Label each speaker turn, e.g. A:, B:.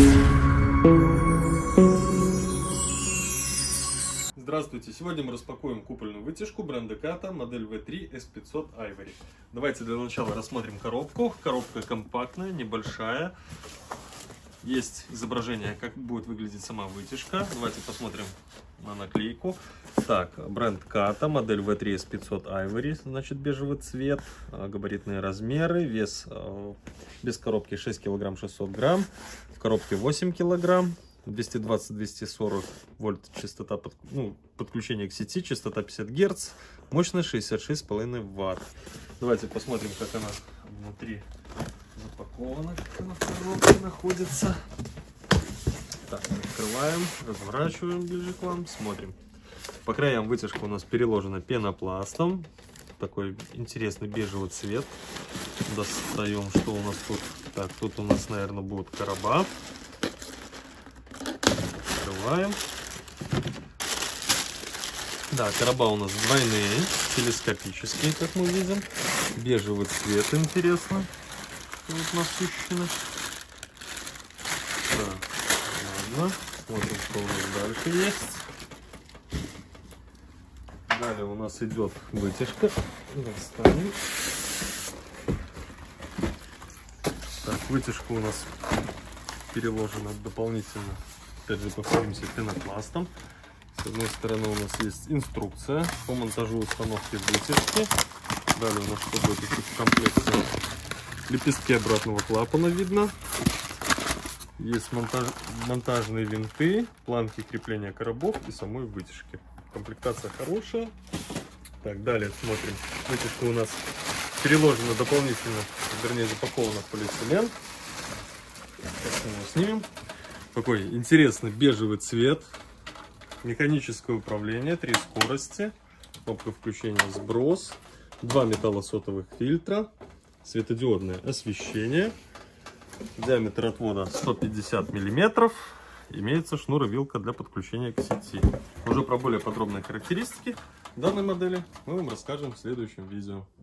A: Здравствуйте! Сегодня мы распакуем купольную вытяжку бренда Kata, модель V3 S500 Ivory. Давайте для начала рассмотрим коробку. Коробка компактная, небольшая. Есть изображение, как будет выглядеть сама вытяжка. Давайте посмотрим на наклейку. Так, бренд Kata, модель V3 S500 Ivory, значит бежевый цвет, габаритные размеры, вес без коробки 6 кг 600 грамм, в коробке 8 кг. 220-240 вольт частота подключения к сети, частота 50 Гц, мощность 66,5 Вт. Давайте посмотрим, как она внутри запакована, как она в коробке находится. Так, открываем, разворачиваем ближе к вам, смотрим. По краям вытяжка у нас переложена пенопластом. Такой интересный бежевый цвет. Достаем, что у нас тут. Так, тут у нас, наверное, будут короба. Открываем. Да, короба у нас двойные, телескопические, как мы видим. Бежевый цвет, интересно. Вот насыщенный. Так, ладно. Смотрим, что у нас дальше есть. Далее у нас идет вытяжка. Достанем. Так, вытяжка у нас переложена дополнительно. Опять же, повторимся, пенопластом. С одной стороны у нас есть инструкция по монтажу установки вытяжки. Далее у нас что будет в комплекте? Лепестки обратного клапана видно. Есть монтажные винты, планки крепления коробов и самой вытяжки. Комплектация хорошая. Так, далее смотрим. Вытяжка у нас переложена дополнительно, вернее запакована в полиэтилен. Сейчас мы его снимем. Такой интересный бежевый цвет, механическое управление, 3 скорости, кнопка включения сброс, 2 металлосотовых фильтра, светодиодное освещение, диаметр отвода 150 мм, имеется шнуровилка для подключения к сети. Уже про более подробные характеристики данной модели мы вам расскажем в следующем видео.